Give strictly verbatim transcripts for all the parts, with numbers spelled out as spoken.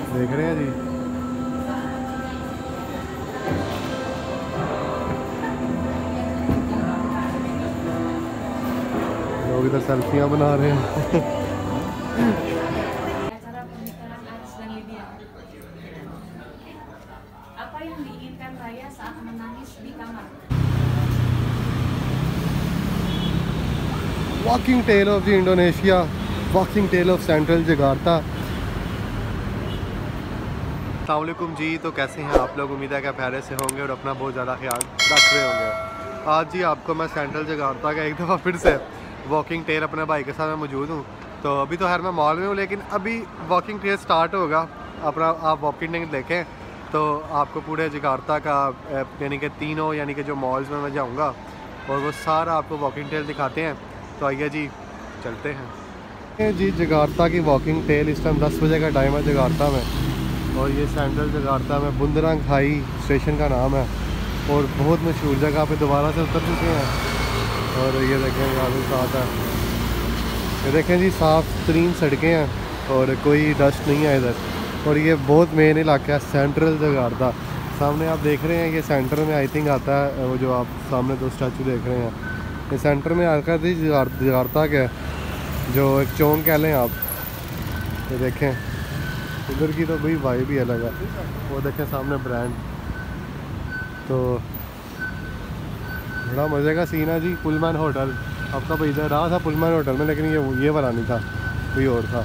देख रहे हैं जी। लोग इधर सेल्फियां बना रहे हैं। Acara pernikahan Aris dan Lydia. Apa yang diinginkan Raya saat menangis di kamar? Walking tale of the Indonesia, walking tale of central Jakarta. अस्सलाम वालेकुम जी। तो कैसे हैं आप लोग? उम्मीद है कि खैरियत से होंगे और अपना बहुत ज़्यादा ख्याल रख रहे होंगे। आज जी आपको मैं सेंट्रल जकार्ता का एक दफ़ा फिर से वॉकिंग टेल अपने भाई के साथ मैं मौजूद हूँ। तो अभी तो खैर मैं मॉल में हूँ, लेकिन अभी वॉकिंग टेल स्टार्ट होगा। अपना आप वॉकिंग टेल देखें तो आपको पूरे जकार्ता का यानी कि तीनों यानी कि जो मॉल्स में मैं जाऊँगा और वो सारा आपको वॉकिंग टेल दिखाते हैं। तो आइए जी चलते हैं जी। जकार्ता की वॉकिंग टेल इस टाइम दस बजे का टाइम है जकार्ता में, और ये सेंट्रल जकार्ता में बुंदरांग खाई स्टेशन का नाम है और बहुत मशहूर जगह पे दोबारा से उतर चुके हैं। और ये देखें यहाँ साथ है, ये देखें जी साफ़ तरीन सड़कें हैं और कोई डस्ट नहीं है इधर। और ये बहुत मेन इलाका है सेंट्रल जकार्ता। सामने आप देख रहे हैं ये सेंटर में आई थिंक आता है, वो जो आप सामने दो स्टैचू देख रहे हैं ये सेंटर में आकर थी जकार्ता के, जो एक चौक कह लें आप। ये देखें इधर की तो भाई वाइब भी अलग है। वो देखें सामने ब्रांड, तो बड़ा मज़े का सीन है जी। पुलमैन होटल आपका भाई इधर रहा था पुलमैन होटल में, लेकिन ये ये वाला नहीं था, कोई और था।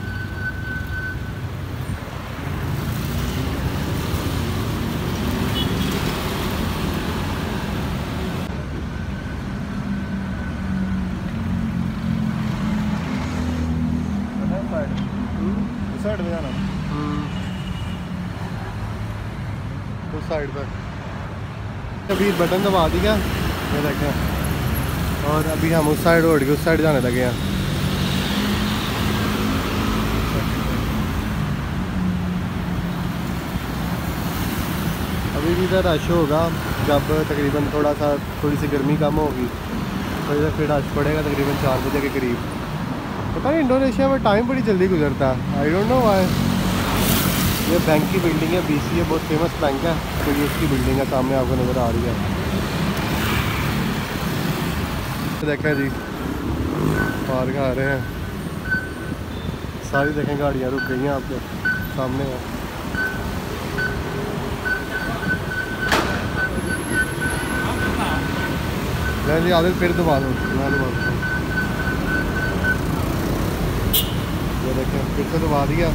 साइड में जाना, उस साइड पर अभी बटन दबा दिया ये देखें, और अभी हम उस साइड उड़ के उस साइड जाने लगे हैं। अभी भी इधर रश होगा जब तकरीबन थोड़ा सा थोड़ी सी गर्मी कम होगी तो इधर फिर रश पड़ेगा तकरीबन चार बजे के करीब। पता नहीं इंडोनेशिया में टाइम बड़ी जल्दी गुजरता है, आई डोंट नो व्हाई। ये बैंक की बिल्डिंग है, बीसीए बहुत फेमस बैंक है, तो ये उसकी बिल्डिंग है सामने आपको नज़र आ रही है। देखें जी पार्क आ रहे हैं सारी, देखें गाड़ियाँ रुक गई हैं आपके सामने है। मैं जी आदत फिर दबा दूँ, मैं दबा दूँ, ये देखें फिर से दबा दिया।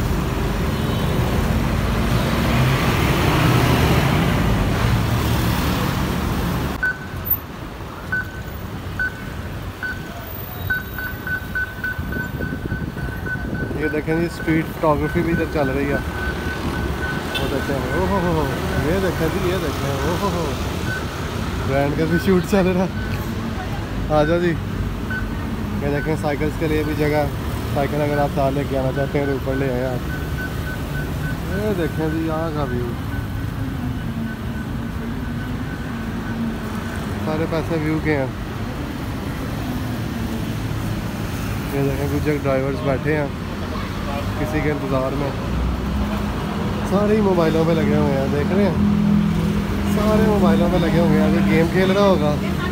ये देखें जी स्ट्रीट फोटोग्राफी भी इधर चल रही है। वो देखें ओहो हो हो, ये देखें जी ये देखें ओहो हो, ब्रांड का भी शूट चल रहा है। आ जाओ जी। ये देखें साइकिल्स के लिए भी जगह, साइकिल अगर आप साथ लेके आना चाहते हैं तो ऊपर ले आए आप। ये देखें जी यहाँ का व्यू, सारे पैसे व्यू के हैं। ये देखें कुछ जगह ड्राइवर्स बैठे हैं किसी के इंतज़ार में, सारे ही मोबाइलों पे लगे हुए हैं। देख रहे हैं सारे मोबाइलों पे लगे हुए हैं, अभी गेम खेल रहा होगा।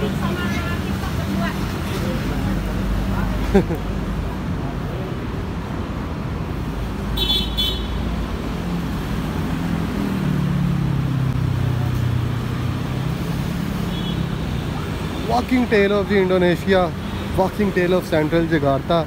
Walking tale of the Indonesia, walking tale of central Jakarta.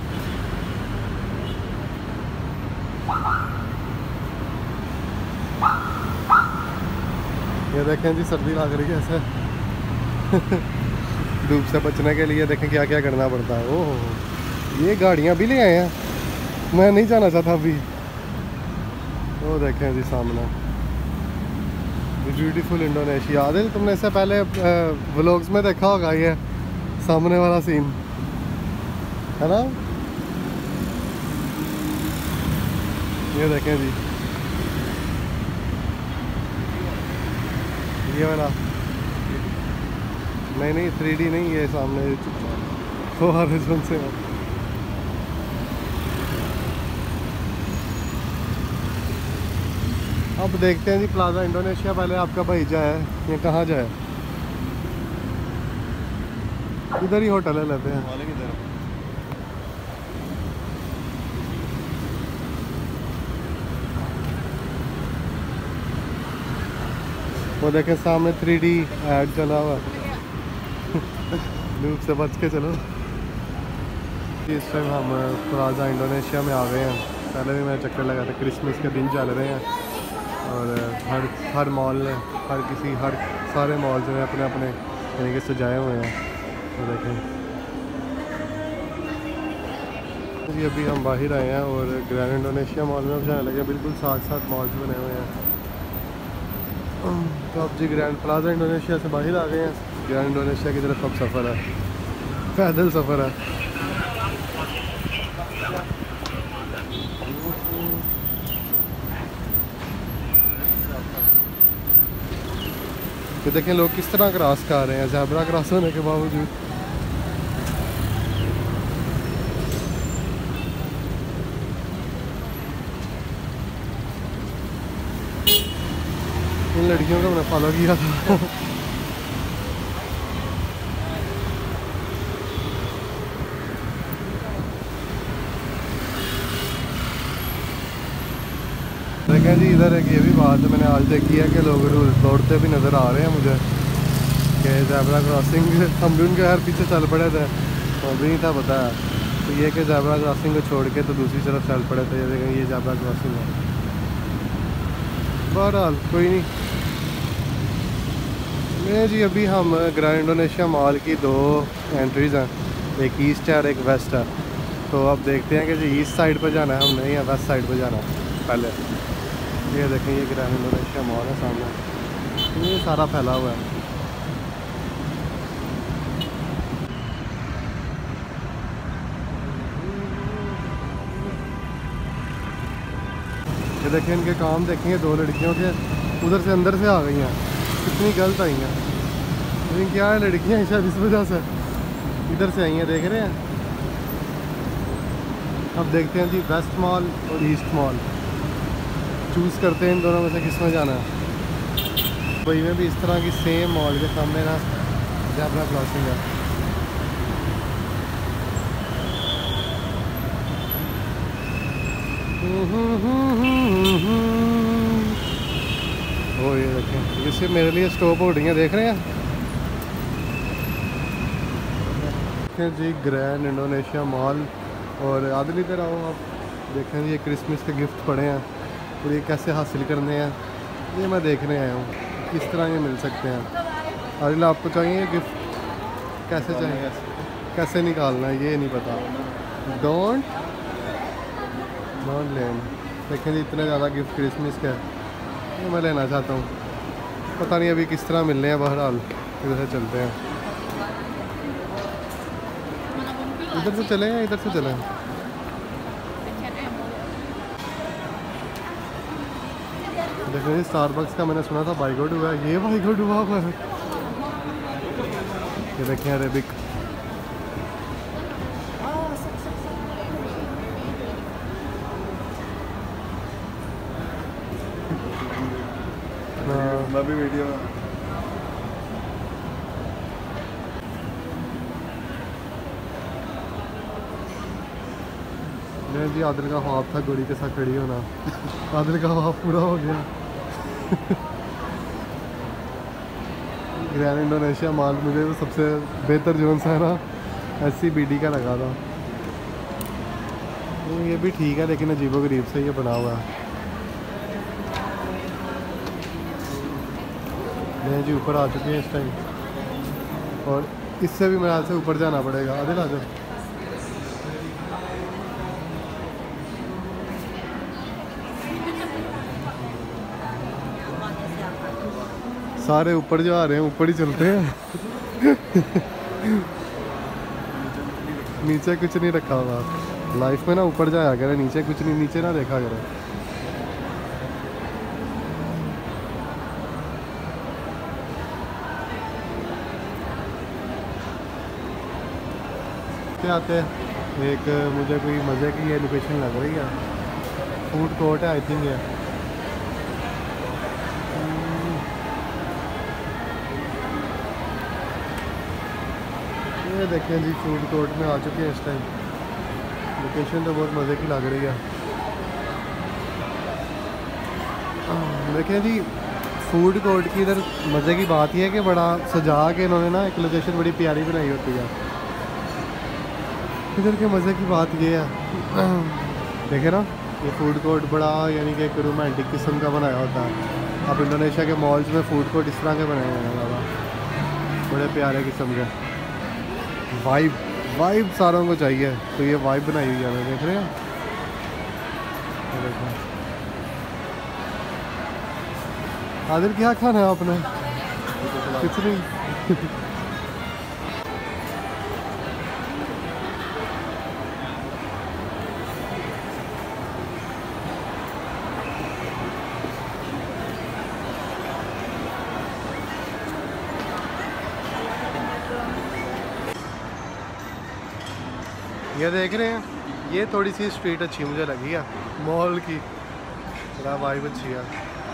ये देखें जी सर्दी लग रही है ऐसे धूप से बचने के लिए देखें क्या क्या करना पड़ता है। ओह ये गाड़ियाँ भी ले आए हैं, मैं नहीं जाना चाहता अभी। वो देखें जी सामने ब्यूटीफुल इंडोनेशिया। आदिल तुमने इससे पहले व्लॉग्स में देखा होगा ये सामने वाला सीन, है ना? ये देखें जी ये वाला, नहीं नहीं थ्री डी नहीं, ये सामने वो हॉरिज़ॉन से अब देखते हैं जी प्लाजा इंडोनेशिया। पहले आपका भाई जाए ये कहाँ जाए, इधर ही होटल है लेते हैं। वो देखें सामने थ्री डी ऐड चला हुआ, धूप से बच के चलो। इस टाइम हम प्लाजा इंडोनेशिया में आ गए हैं। पहले भी मैं चक्कर लगा था, क्रिसमस के दिन चल रहे हैं और हर हर मॉल ने हर किसी हर सारे मॉल जो है अपने अपने यानी कि सजाए हुए हैं। तो देखें जी अभी हम बाहर आए हैं और ग्रैंड इंडोनेशिया मॉल में जाने लगे। बिल्कुल साथ साथ मॉल्स बने हुए हैं। तो अब जी ग्रैंड प्लाजा इंडोनेशिया से बाहर आ गए हैं। ग्रैंड इंडोनेशिया की तरफ अब सफ़र है, पैदल सफ़र है। तो देखें लोग किस तरह क्रॉस कर रहे हैं, ज़ेब्रा क्रॉस होने के बावजूद। इन लड़कियों को मैंने फॉलो किया था। देखें जी इधर एक ये भी बात है मैंने आज देखी है कि लोग दौड़ते भी नज़र आ रहे हैं मुझे कि ज़ेब्रा क्रॉसिंग हम भी उनके हर पीछे चल पड़े थे तो अभी नहीं था पता है। तो ये कि ज़ेब्रा क्रॉसिंग को छोड़ के तो दूसरी तरफ चल पड़े थे। ये देखें ये ज़ेब्रा क्रॉसिंग है। बहरहाल कोई नहीं। मैं जी अभी हम ग्रैंड इंडोनेशिया मॉल की दो एंट्रीज़ हैं, एक ईस्ट है और एक वेस्ट है। तो अब देखते हैं कि जी ईस्ट साइड पर जाना है हमने या वेस्ट साइड पर जाना है। पहले ये देखें ये ग्रैंड इंडोनेशिया मॉल है सामने, ये सारा फैला हुआ है। ये देखें इनके काम देखेंगे, दो लड़कियों के उधर से अंदर से आ गई हैं, कितनी गलत आई हैं। लेकिन क्या है लड़कियां शायद इस वजह से इधर से आई हैं, देख रहे हैं। अब देखते हैं जी वेस्ट मॉल और ईस्ट मॉल, चूज़ करते हैं इन दोनों में से किस में जाना है। वही में भी इस तरह की सेम मॉल के सामने ना ज़ेब्रा क्रॉसिंग है। ओ ये देखें ये सिर्फ मेरे लिए स्टॉप हो रही हैं, देख रहे हैं। देखें जी ग्रैंड इंडोनेशिया मॉल और आदमी इधर आओ आप। देखें जी ये क्रिसमस के गिफ्ट पड़े हैं और ये कैसे हासिल करने हैं ये मैं देखने आया हूँ, किस तरह ये मिल सकते हैं। आदिल आपको चाहिए गिफ्ट, कैसे चाहिए, कैसे निकालना है ये नहीं पता। Don't not lane. देखें जी इतने ज़्यादा गिफ्ट क्रिसमस के ये मैं लेना चाहता हूँ, पता नहीं अभी किस तरह मिलने हैं। बहरहाल इधर से चलते हैं, इधर से चले हैं, इधर से चले हैं। देखो स्टारबक्स का मैंने सुना था बाइकआउट हुआ है, ये बाइकआउट हुआ हुआ है। ये देखें अरेबिक, मैं भी वीडियो नहीं जी। आदिल का ख्वाब था घोड़ी के साथ खड़ी होना, आदिल का ख्वाब पूरा हो गया। ग्रैंड इंडोनेशिया मॉल मुझे तो सबसे बेहतर जोन सा है ना एस सी बी डी का लगा था। तो ये भी ठीक है लेकिन अजीबो गरीब से ये बना हुआ है। मैं जी ऊपर आ चुके हैं इस टाइम और इससे भी मेरे से ऊपर जाना पड़ेगा। आदिल आ जाओ। सारे ऊपर जा रहे हैं, ऊपर ही चलते हैं। नीचे कुछ नहीं रखा हुआ लाइफ में ना, ऊपर जाया करे, नीचे कुछ नहीं, नीचे ना देखा करे। आते हैं एक मुझे कोई मज़े की ये लोकेशन लग रही है, फूड कोर्ट है आई थिंक ये। ये देखें जी फूड कोर्ट में आ चुके हैं इस टाइम। लोकेशन तो बहुत मज़े की लग रही है। देखें जी फूड कोर्ट की इधर मज़े की बात यह है कि बड़ा सजा के इन्होंने ना एक लोकेशन बड़ी प्यारी बनाई होती है। इधर के मज़े की बात ये है, देखे ना ये फूड कोर्ट बड़ा यानी कि एक रोमांटिक किस्म का बनाया होता है। अब इंडोनेशिया के मॉल्स में फूड कोर्ट इस तरह के बनाए हुए हैं ज़्यादा, बड़े प्यारे किस्म के। वाइब वाइब सारों को चाहिए, तो ये वाइब बनाई हुई है, देख रहे हैं। आदिल क्या खाना है आपने? कुछ नहीं। ये देख रहे हैं, ये थोड़ी सी स्ट्रीट अच्छी मुझे लगी है मॉल की, बड़ा वाइब अच्छी है।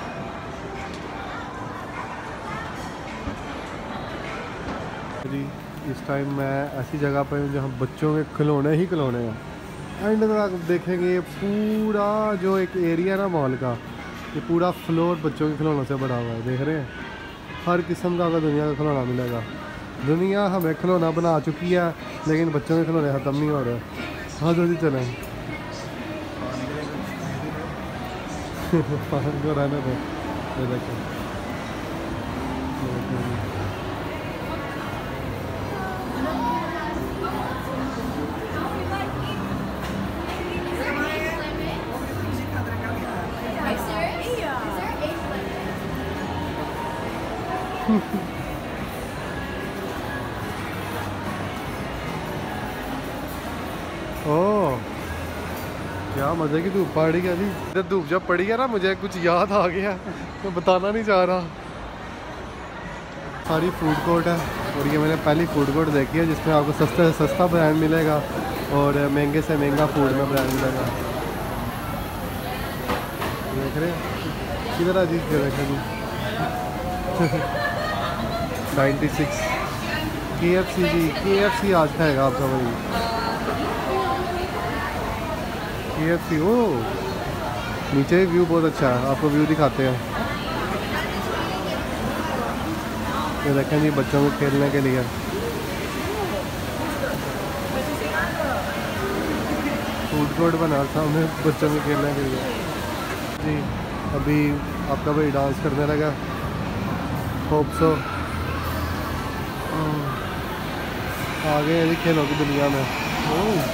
इस टाइम मैं ऐसी जगह पर हूँ जहाँ बच्चों के खिलौने ही खिलौने हैं। एंड में आप देखेंगे पूरा जो एक एरिया ना मॉल का, ये पूरा फ्लोर बच्चों के खिलौनों से भरा हुआ है। देख रहे हैं हर किस्म का आपको दुनिया का खिलौना मिलेगा। दुनिया हमें खिलौना बना चुकी है, लेकिन बच्चों के खिलौने ख़त्म नहीं हो रहे। हाँ जल्दी चलें। पान को रहने दो। ये देखें ओह क्या मज़े की धूप पड़ी क्या जी। इधर धूप जब पड़ी है ना मुझे कुछ याद आ गया, तो बताना नहीं चाह रहा। सारी फूड कोर्ट है और ये मैंने पहली फूड कोर्ट देखी है जिसमें आपको सस्ते से सस्ता ब्रांड मिलेगा और महंगे से महंगा फूड में ब्रांड मिलेगा। देख रहे हैं किधर आ जी, देखा जी ninety six K F C जी। के एफ सी आज खाएगा आपका वही के एफ सी। ओ नीचे व्यू बहुत अच्छा है, आपको व्यू दिखाते हैं। ये देखें जी बच्चों को खेलने के लिए फूड कोर्ट बना सामने बच्चों को खेलने के लिए जी। अभी आपका भाई डांस करने लगा, होप सो आगे यदि खेलों की दुनिया में। ओह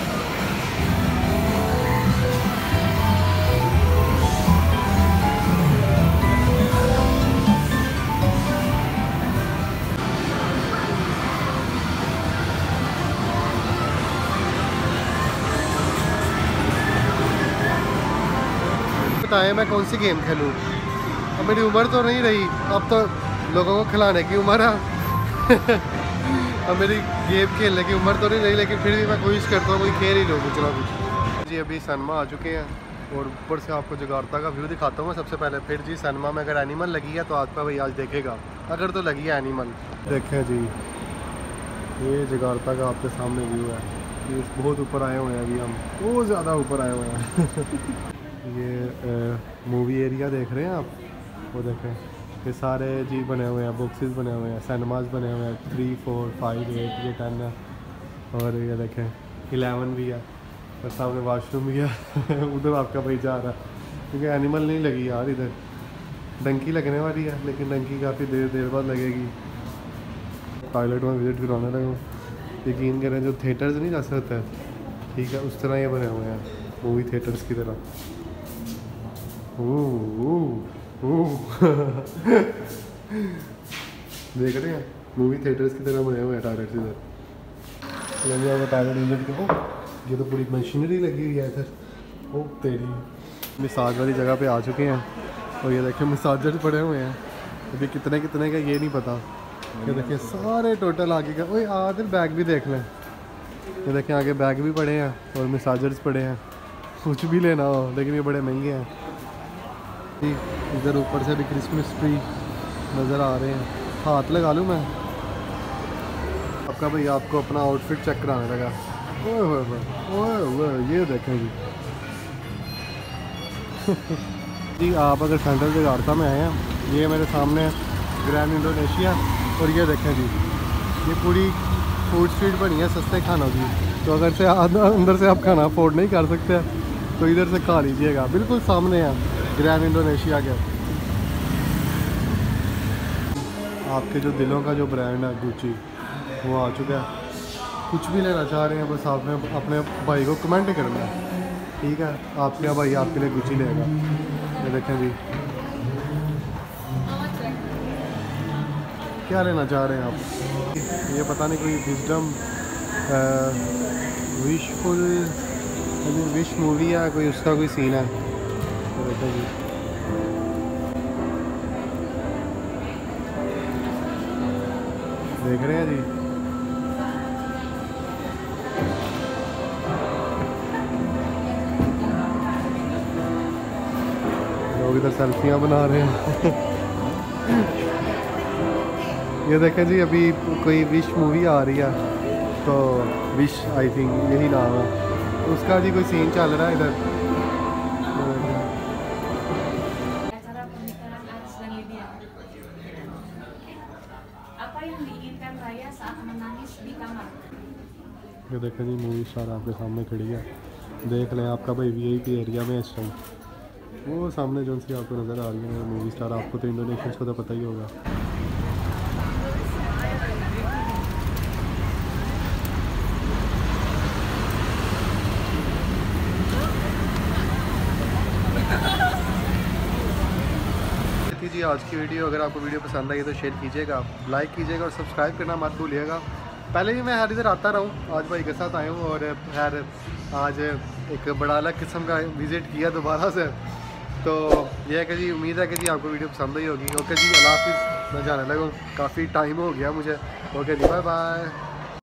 बताएं मैं कौन सी गेम खेलूं। अब मेरी उम्र तो नहीं रही, अब तो लोगों को खिलाने की उम्र है। अब मेरी गेम खेलने की उम्र तो नहीं रही, लेकिन फिर भी मैं कोशिश करता हूँ कोई खेल ही लो कुछ ना कुछ। जी अभी सनमा आ चुके हैं और ऊपर से आपको जकार्ता का व्यू दिखाता हूँ मैं सबसे पहले। फिर जी सनमा में अगर एनिमल लगी है तो आपका भाई आज देखेगा, अगर तो लगी है एनिमल। देखें जी ये जकार्ता का आपके सामने व्यू है। ये बहुत ऊपर आए हुए हैं अभी हम, बहुत ज़्यादा ऊपर आए हुए हैं। ये मूवी एरिया देख रहे हैं आप, वो देखें ये सारे जी बने हुए हैं, बॉक्सेस बने हुए हैं, सिनेमाज बने हुए हैं। थ्री फोर फाइव एट ये टेन है और ये देखें इलेवन भी है और सामने वाशरूम भी है। उधर आपका भाई जा रहा है क्योंकि एनिमल नहीं लगी यार इधर। डंकी लगने वाली है लेकिन डंकी काफ़ी देर देर बाद लगेगी। टॉयलेट में विज़िट कराने लगा हूँ। यकीन करें जो थिएटर्स नहीं जा सकते ठीक है उस तरह ये बने हुए हैं, मूवी थिएटर्स की तरह। ओह ओह ओह देख रहे हैं मूवी थिएटर्स की तरह बने हुए हैं टॉयलेट्स इधर। यानी अगर टॉयलेट विजिट करो, ये तो पूरी मशीनरी लगी हुई है इधर। ओ तेरी मसाज वाली जगह पे आ चुके हैं और ये देखें मसाजर पड़े हुए हैं। अभी कितने कितने का ये नहीं पता। ये देखिए सारे टोटल आगे का। ओए आदिल बैग भी देख लें, ये देखें आगे बैग भी पड़े हैं और मसाजर्स पड़े हैं। कुछ भी लेना हो लेकिन ये बड़े महंगे हैं। इधर ऊपर से भी क्रिसमस ट्री नज़र आ रहे हैं। हाथ लगा लूँ मैं, आप आपका भाई आपको अपना आउटफिट चेक कराने लगा। ओए होए होए ओए होए, ये देखें जी। जी आप अगर सेंट्रल जगार्ता में आए हैं, ये मेरे सामने ग्रैंड इंडोनेशिया, और ये देखें जी ये पूरी फूड स्ट्रीट बनी है सस्ते खानों की। तो अगर से अंदर से आप खाना अफोर्ड नहीं कर सकते तो इधर से खा लीजिएगा, बिल्कुल सामने है ग्रैंड इंडोनेशिया के। आपके जो दिलों का जो ब्रांड है गुच्ची, वो आ चुका है। कुछ भी लेना चाह रहे हैं बस आपने अपने भाई को कमेंट करना है, ठीक है? आपके भाई आपके लिए गुच्ची लेगा। ये देखें जी, क्या लेना चाह रहे हैं आप? ये पता नहीं कोई विजडम विशफुल विश मूवी है कोई, उसका कोई सीन है। तो देखें जी, देख रहे हैं जी। लोग इधर सेल्फियाँ बना रहे हैं। ये देखें जी, अभी कोई विश मूवी आ रही है, तो विश आई थिंक यही नाम है, उसका जी कोई सीन चल रहा है इधर। Acara pernikahan Aris dan Lydia. Apa yang diinginkan Raya saat menangis di kamar? ये देखें जी, मूवी स्टार आपके सामने खड़ी है। देख लें, आपका भाई वीआईपी एरिया में इस टाइम। वो सामने जो सी आपको नज़र आ रही है मूवी स्टार, आपको तो इंडोनेशियंस को तो पता ही होगा। थी जी आज की वीडियो। अगर आपको वीडियो पसंद आई तो शेयर कीजिएगा, लाइक कीजिएगा और सब्सक्राइब करना मत भूलिएगा। पहले भी मैं हर इधर आता रहा हूँ, आज भाई के साथ आया हूँ और खैर आज एक बड़ा अलग किस्म का विज़िट किया दोबारा से। तो यह है कि जी उम्मीद है कि जी आपको वीडियो पसंद आई होगी। ओके जी, अल्लाह हाफिज़। मैं जाने लगा, काफ़ी टाइम हो गया मुझे। ओके जी, बाय बाय।